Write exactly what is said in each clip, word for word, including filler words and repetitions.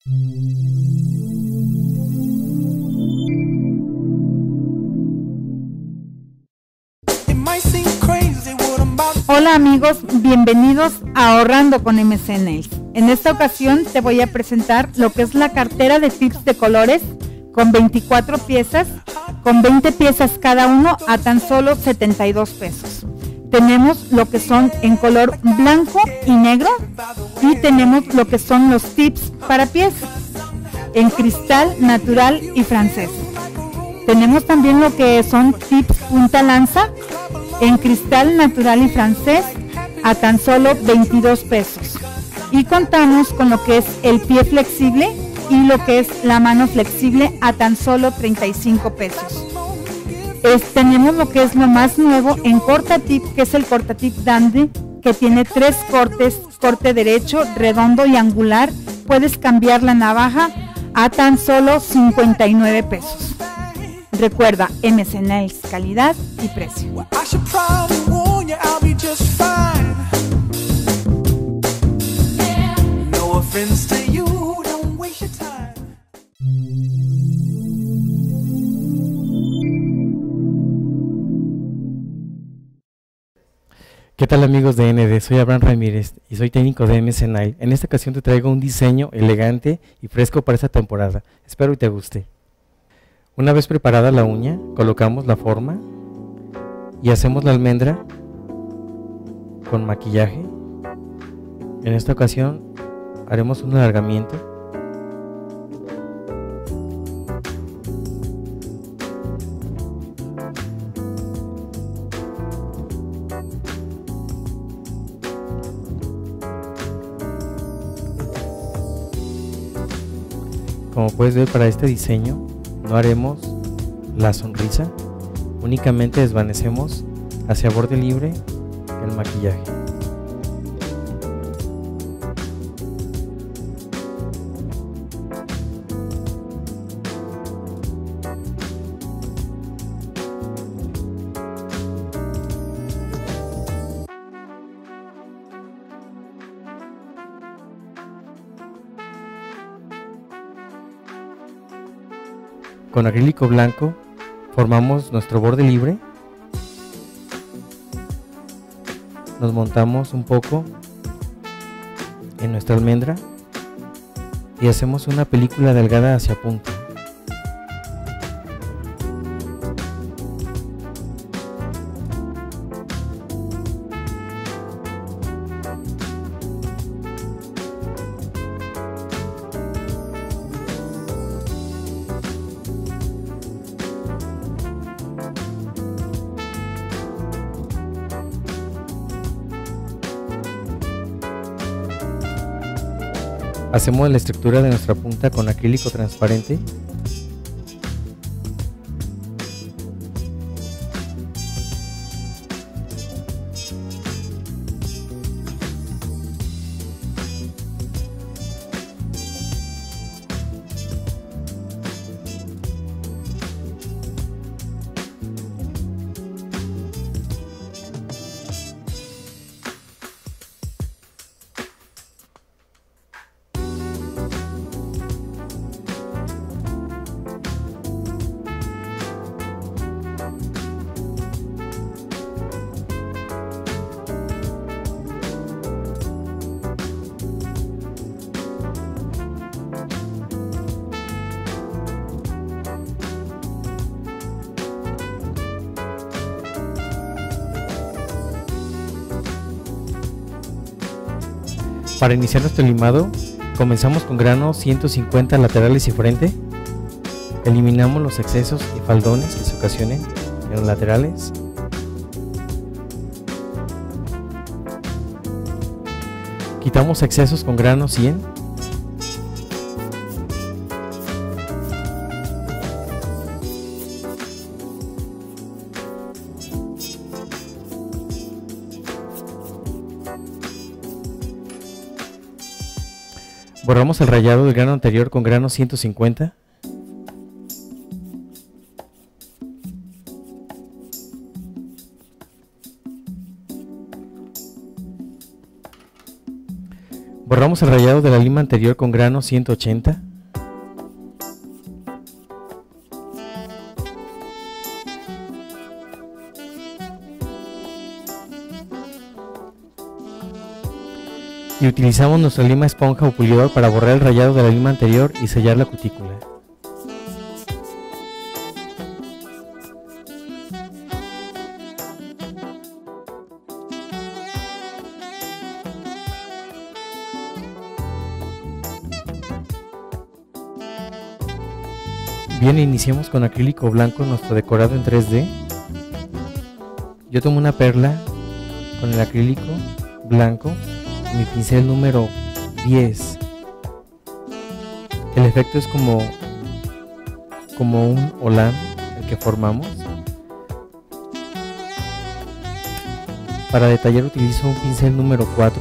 Hola amigos, bienvenidos a Ahorrando con M C Nails. En esta ocasión te voy a presentar lo que es la cartera de tips de colores con veinticuatro piezas, con veinte piezas cada uno a tan solo setenta y dos pesos. Tenemos lo que son en color blanco y negro y tenemos lo que son los tips para pies en cristal, natural y francés. Tenemos también lo que son tips punta lanza en cristal, natural y francés a tan solo veintidós pesos. Y contamos con lo que es el pie flexible y lo que es la mano flexible a tan solo treinta y cinco pesos. Es, tenemos lo que es lo más nuevo en cortatip, que es el cortatip dandy, que tiene tres cortes, corte derecho, redondo y angular. Puedes cambiar la navaja a tan solo cincuenta y nueve pesos. Recuerda, M C Nails, calidad y precio. ¿Qué tal amigos de N D? Soy Abraham Ramírez y soy técnico de M C Nails. En esta ocasión te traigo un diseño elegante y fresco para esta temporada. Espero y te guste. Una vez preparada la uña, colocamos la forma y hacemos la almendra con maquillaje. En esta ocasión haremos un alargamiento. Como puedes ver, para este diseño no haremos la sonrisa, únicamente desvanecemos hacia borde libre el maquillaje. Con acrílico blanco formamos nuestro borde libre, nos montamos un poco en nuestra almendra y hacemos una película delgada hacia punta. Hacemos la estructura de nuestra punta con acrílico transparente. Para iniciar nuestro limado, comenzamos con grano ciento cincuenta laterales y frente. Eliminamos los excesos y faldones que se ocasionen en los laterales. Quitamos excesos con grano cien. Borramos el rayado del grano anterior con grano ciento cincuenta. Borramos el rayado de la lima anterior con grano ciento ochenta. Y utilizamos nuestra lima esponja o pulidor para borrar el rayado de la lima anterior y sellar la cutícula. Bien, iniciamos con acrílico blanco nuestro decorado en tres D. Yo tomo una perla con el acrílico blanco y mi pincel número diez. El efecto es como, como un holán el que formamos. Para detallar utilizo un pincel número cuatro.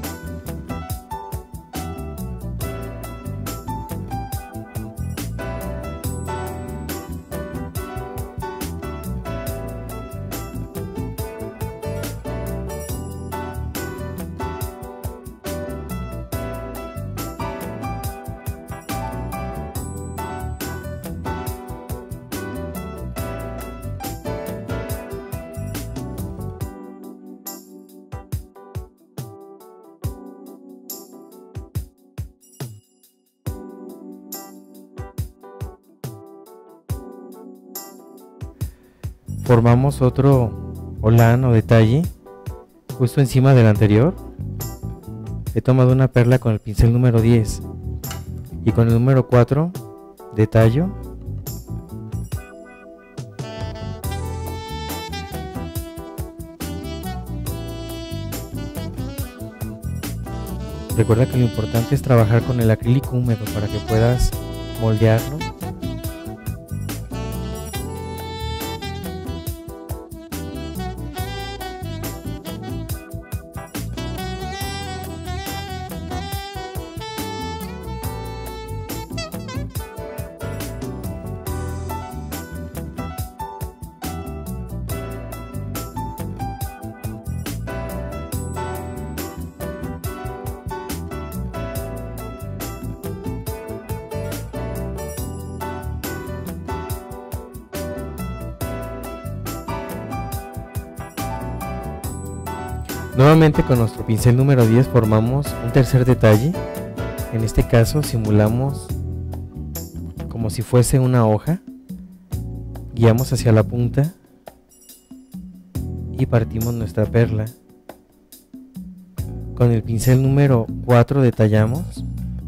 Formamos otro holán o detalle justo encima del anterior. He tomado una perla con el pincel número diez y con el número cuatro detallo. Recuerda que lo importante es trabajar con el acrílico húmedo para que puedas moldearlo. Nuevamente con nuestro pincel número diez formamos un tercer detalle. En este caso simulamos como si fuese una hoja. Guiamos hacia la punta y partimos nuestra perla. Con el pincel número cuatro detallamos.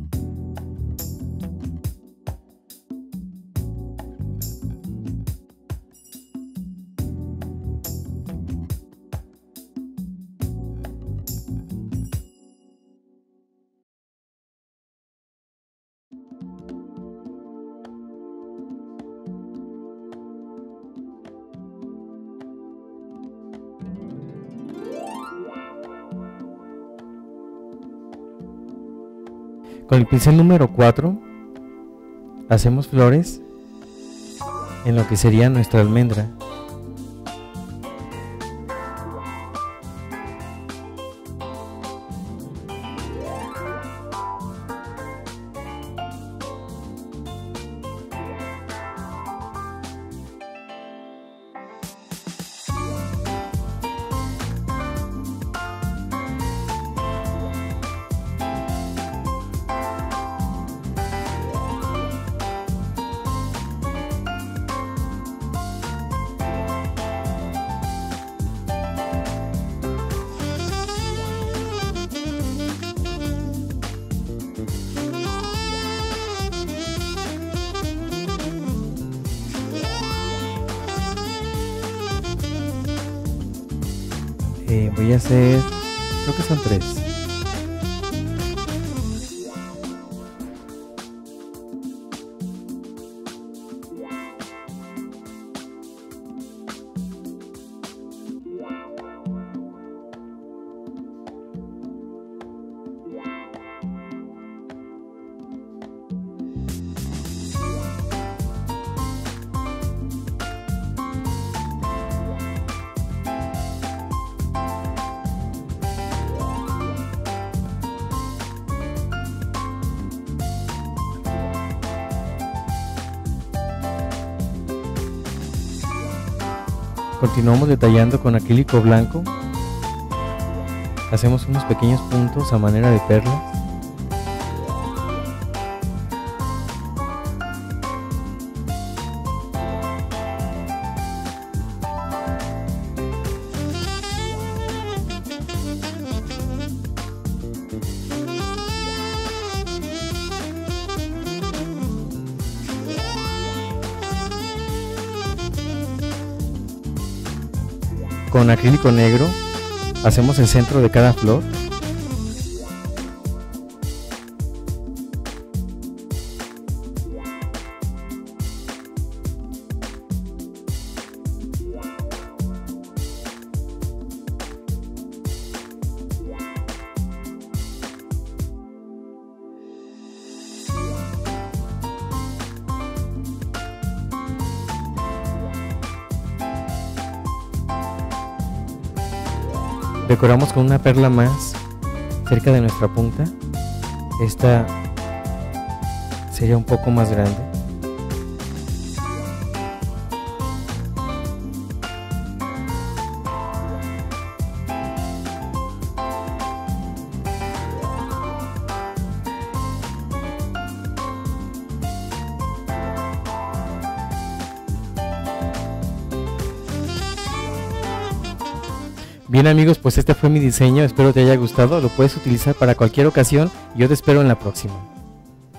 Con el pincel número cuatro hacemos flores en lo que sería nuestra almendra. Eh, voy a hacer, creo que son tres. Continuamos detallando con acrílico blanco. Hacemos unos pequeños puntos a manera de perlas. Con acrílico negro hacemos el centro de cada flor. Decoramos con una perla más cerca de nuestra punta. Esta sería un poco más grande. Bien amigos, pues este fue mi diseño, espero te haya gustado, lo puedes utilizar para cualquier ocasión y yo te espero en la próxima.